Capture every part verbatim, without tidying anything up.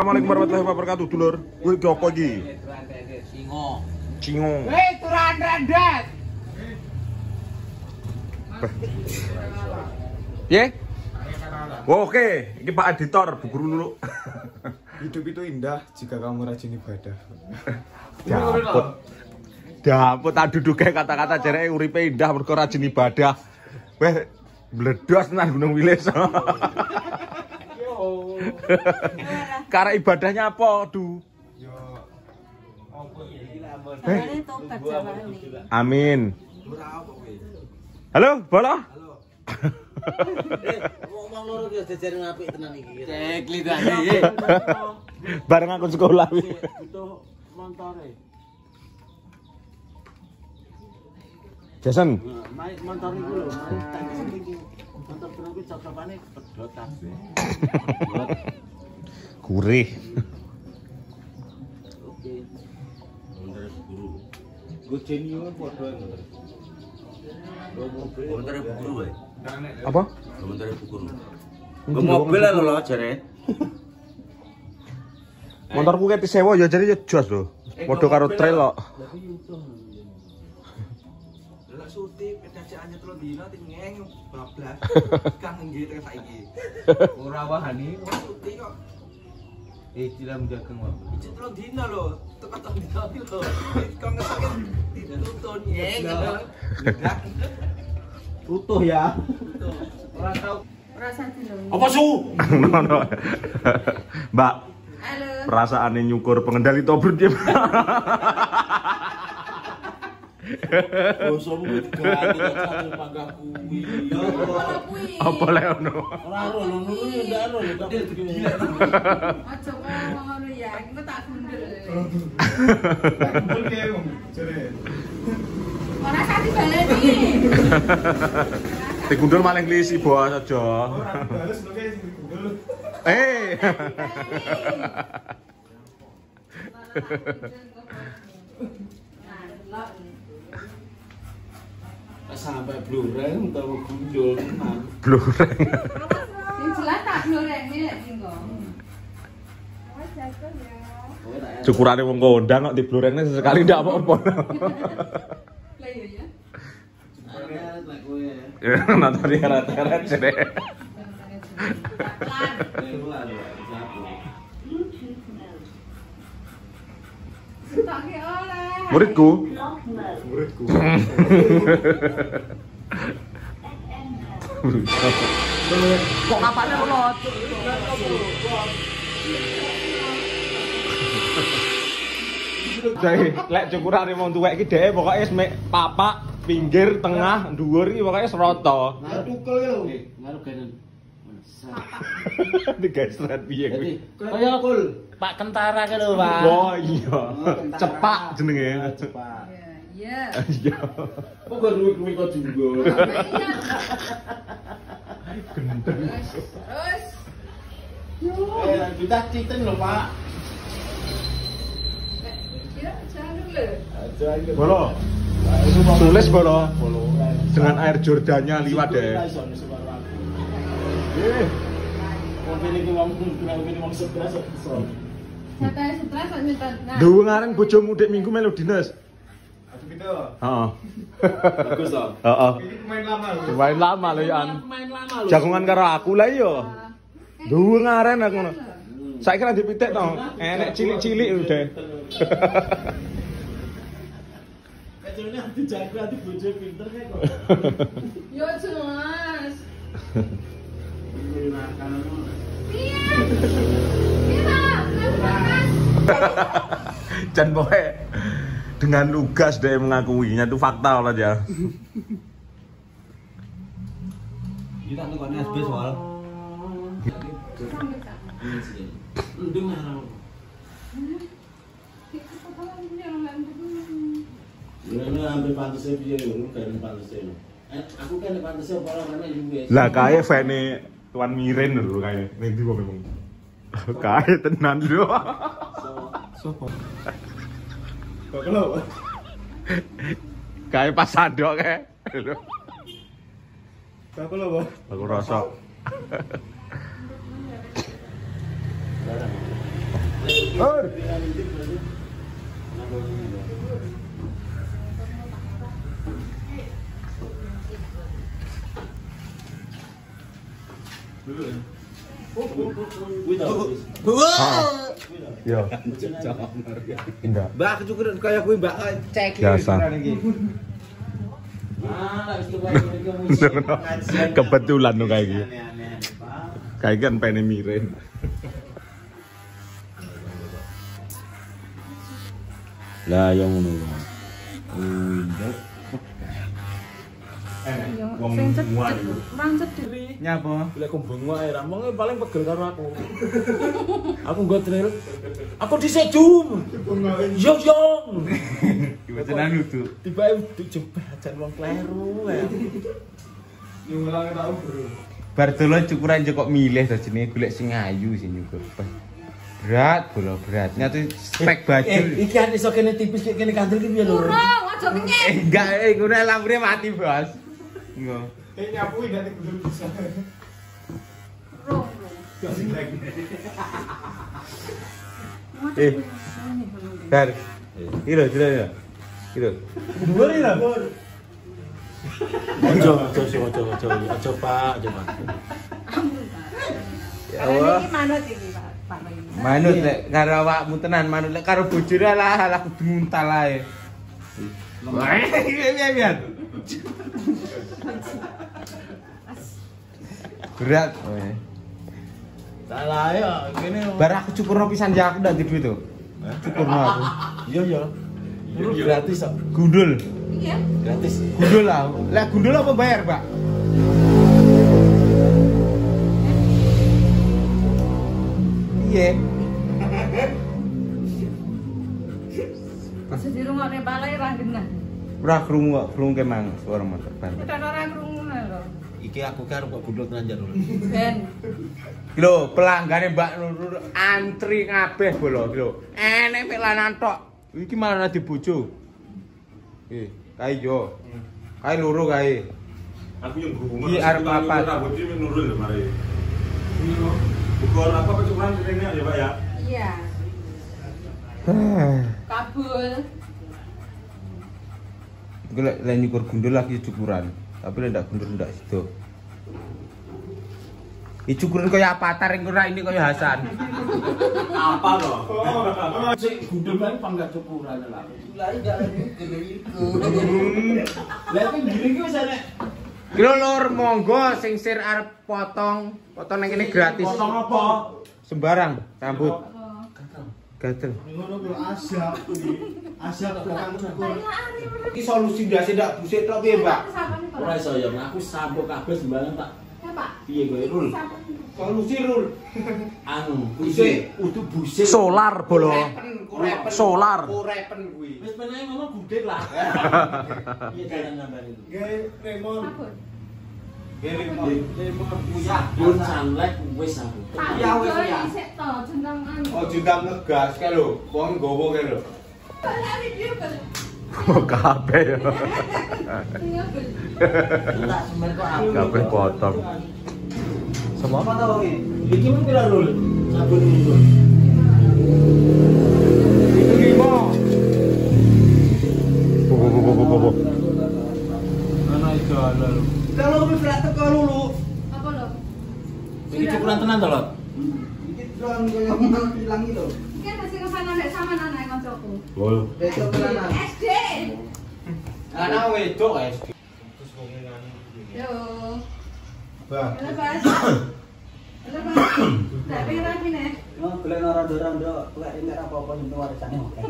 Assalamualaikum warahmatullahi wabarakatuh, dulur. Kuwi iki apa iki? Cingo. Cingo. Hei, turan rendet. Ye? Oh, oke, ini Pak Editor, Bu Guru dulu. Hidup itu indah jika kamu rajin ibadah. Dapet. Dapet tak duduke kata-kata jereke uripe indah mergo rajin ibadah. Weh, bledos nang Gunung Wilis. Karena ibadahnya apa, Du? Yo opo Eh? Amin. Halo, Bolo? Ngomong loro ki jejer apik tenan iki. Cek lidane. Bareng aku sekolah. Butuh montore. Jason. Motor iku lho, tak iki. Motor terus ki cocokane pedhot kabeh. Gurih. Oke. Motor guru. Gojeni padha motor. Motor guru wae. Apa? Motor guru. Gue mobil lho lho jare. Motorku kayak disewa ya jadi ya jos lho. Padha karo trail kok. Lah suti pedacane telung dina tingeng bablas. Kang nggih tekan saiki. Ora wahani. Suti kok. Eh, cilam jageng wae. Iki telung dina lho, tekan telung dina iki lho. Kang ngesake ditutun nyeng. Utuh ya. Ora tau. Apa su? Mbak. Halo. Perasaannya nyukur pengendali tobrut dia. Bosomu diganti karo mangga kuwi. Apa Leono? Ora ro lho ngono ya ndak ro lho tapi gila. Aja ngomong ngono ya, engko tak gundul. Kumpul ke wong jare. Ora sati baleni. Digundul maling lisi bos aja. Ora bales lho ke sing digundul. Eh. Sampai blureng utawa gundul tenan. Blureng. Sing jelas tak gloreni lek singgo. Cukurane wong kondang kok diblurengne sesekali ndak apa-apa. Lah iya ya. Ada lek kowe ya. Nonton ya rata-rata jere. Tak ki oleh. Muridku. Muridku. Kok kapane ulot? Jadi, lek cukurane wong tuwek iki dhek pokoke wis mek papak, pinggir, tengah, dhuwur iki pokoke serata. Tukel lho. Ngaruh ganen. Tiga strat piye kuwi? Kaya kul Pak Kentara ke lho, Pak. Oh iya. Cepak jenenge. Cepak. Iya. Iya. Kok garu-garu kok junggo. Terus. Eh, kita citen lho, Pak. Kira jangan dulu. Bolo. Tulis bolo. Dengan air Jordania liwat deh. Eh, Mobil iki wong mobil wong stres kok. Santai stres kok nyetan. Nah. duwe ngareng bojomu dek minggu melu dinas. Aku gitu. Heeh. Bagus loh. Heeh. Ini pemain lama lho. Main lama lho ya. Main lama lho. Jagongan karo aku lah iya. Duwe ngaren aku ngono. Saiki ra dipitik to. Enek cilik-cilik udah. Kecilnya hati jago, hati bojo pinter kayak kok. Yo jelas. Iya. Dan pokoknya dengan lugas dia mengakuinya itu fakta lah ya. Kita nonton S B soal. Ndung nang. Ini ambil pantasnya piye lho, kan pantasnya lho. Eh, aku kan pantasnya apa mana U S. Lah kae fene Tuan Miren lho kae. Ning ndi kok memang. Kae tenan lho. Sopo? Kok lho? Kae pas sandok kae. Kok lho, Bos? Aku rasa. Hur. Yo. Enggak. Mbak kecukuran kayak kuwi Mbak cek Biasa. Kebetulan tuh kayak gitu. Kayak kan pengen mirin. Lah yang ngono. Udah. Wong Rancet diri. nyapa? Lek kumbung wae ra mong paling pegel karo aku. Aku nggo trail. Aku dhisik jum. Yo yo. Gimana nutu? Tiba dijemput ajan wong kleru ya. Nyulang tau, Bro. Bar dolan cukuran kok milih to jenenge golek sing ayu sing nyukur. Berat, bolo berat. Nyatu spek baju. Eh, iki kan iso kene tipis kayak kene kandel iki piye lho? Kurang, aja kenyek. Eh, enggak, eh ngono lampune mati, Bos. Enggak. Eh nyapuin nanti kudu bisa. Rong. Eh. Dar. Iro, iro, iro. Iro. Dhuwur iki lho. Ojo, ojo, ojo, ojo, ojo Pak, ojo Pak. Ya Allah. Iki manut iki, Pak. Pak Roy. Manut lek karo awakmu tenan, manut lek karo bojone lah lah kudu muntal ae. Wah, piye piye. Berat. Salah ya, kene. Bar aku cukurno pisan ya aku ndak di duit tuh. Cukurno aku. Iya ya. Lu gratis kok. Gundul. Iya. Gratis. Gundul lah. Lah gundul apa bayar, Pak? Iya. Pas di rumah ne balai ra genah. Ora krungu kok, krungu ke mang suara motor ban. Udah ora krungu lho. Iki aku karo kok gundul tenan jar lho. Ben. Lho, pelanggane Mbak Nurul antri kabeh bolo, lho. Enek mek lanang tok. Iki malah dibojo. Eh, kae yo. Kae loro kae. Aku yang berhubungan. Iki arep apa? Rambut ini menurun lho mari. Bukan apa kecukuran ini ya Pak ya? Iya. Kabul. Iku lek lek nyukur gundul lagi cukuran. Tapi lek ndak gundul ndak sido. Iki cukuran kaya Avatar ing ora ini kaya Hasan. Apa loh? Sik gundul kan pangkat cukuran lah. Lah ndak gede iku. Lah iki gini iki wis enek. Lho lur, monggo sing sir arep potong, potong nang kene gratis. Potong apa? Sembarang rambut. Gatel. Ngono ku asap kuwi. Asap tukang cukur. Iki solusi ndase ndak busik tok piye, Mbak? Ora iso ya, aku sampuk kabeh sembarang tak. Ya, Pak. Piye kowe Rul? Solusi Rul. Anu, busik, utuh busik. Solar bolo. Solar. Korepen kuwi. Wis meneh ngono budek lah. Iya jalan nambah itu. Gawe remon. Kabul. Remon. Remon buyah. Pun sanlek wis aku. Pak, Ya, wis, Joy, ya. sik to jeneng anu. Oh, jundang ngegas kae lho. Wong nggowo kae lho. Balane piye, Bel? Oh, kabeh ya. Iya, Bel. Tak semen kok aku. Kabeh potong. Semua apa tau iki? Iki men pira Rul? Sabun itu. Itu limo. Bobo bobo bobo bobo. Ana iso ana lho. Kalau kowe berat teko lulu. Apa lho? Iki cukuran tenan to, Lot? Iki doang kaya hilang itu. Iki masih kesana nek sama anak kancaku. Oh. Besok kelana. S D. Anak wedok guys. Yo. Bah. Halo, Bas. Halo, Bas. Tak pengen lagi nih. Oh, golek rondo-rondo, golek enek apa-apa ning warisane oke.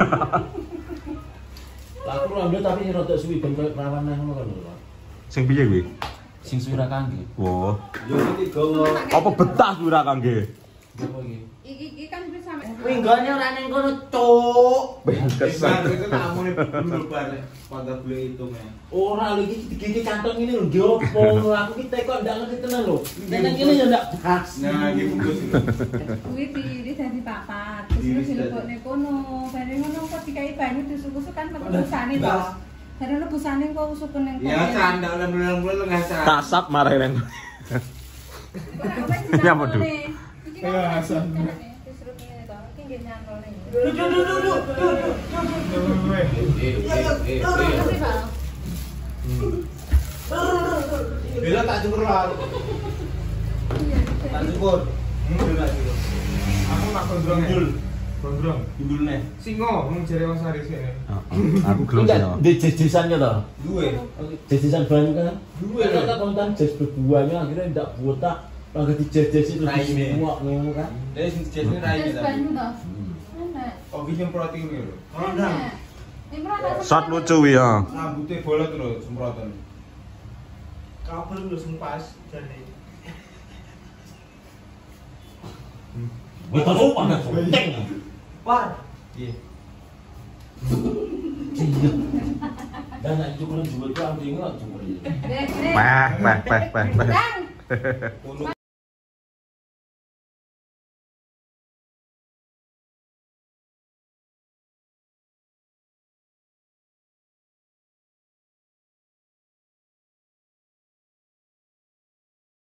Lah aku rondo tapi rada suwi ben koyo perawan nang ngono kan lho. Sing piye kuwi? Sing suwi ra kangge. Wah. Yo iki gawa Apa betah kuwi ra kangge? Apa iki? Iki iki kan wis sampe. Winggone ora ning kono, Cuk. Kesan. itu namune dulu bare pada beli itu men. Ora lho iki digigit kantong ini lho, nggih opo? Aku ki tekok ndak ngerti tenan lho. Nang kene ya ndak pas. Nah, iki bungkus itu. Kuwi diiris dadi papat. Terus dilebokne kono. Bare ngono kok dikai banyu disuk-usuk kan nebusane to. Bare nebusane kok usuk ning kono. Ya sandak lembel-lembel enggak sah. Kasap marah nang. Ya, mau, Du. Ya, asam. iki nyantol ning. Duduk duduk duduk. Weh. Eh eh eh. Makasih, Pak. Bila tak cukur lah. Iya. Tak cukur. Hmm, tak cukur. Aku nak gondrong. Gundul. Gondrong. Gundul nih. Singo, mung jere wong sari sini. Aku gelem sih. no. Di jejesannya toh. Duwe. Jejesan banyak kan. Duwe. Kita kontan jes berbuahnya akhirnya tidak botak. Lalu dijes-jes itu Raine. semua ngono kan. Dari sini jadi rai Terus tadi. banyu toh. Enak. Kopi semprot ini lho. Enak. Ini merata Shot lucu ya. Rambutnya bolot lho semprotan. Kabel lu sempas jadi. Betul sopan kan sonteng. Par. Iya. Iya. Dan nak cukur juga tu ambil ingat cukur. Dek, dek. Peh, peh, peh, peh, peh. Dang. Untuk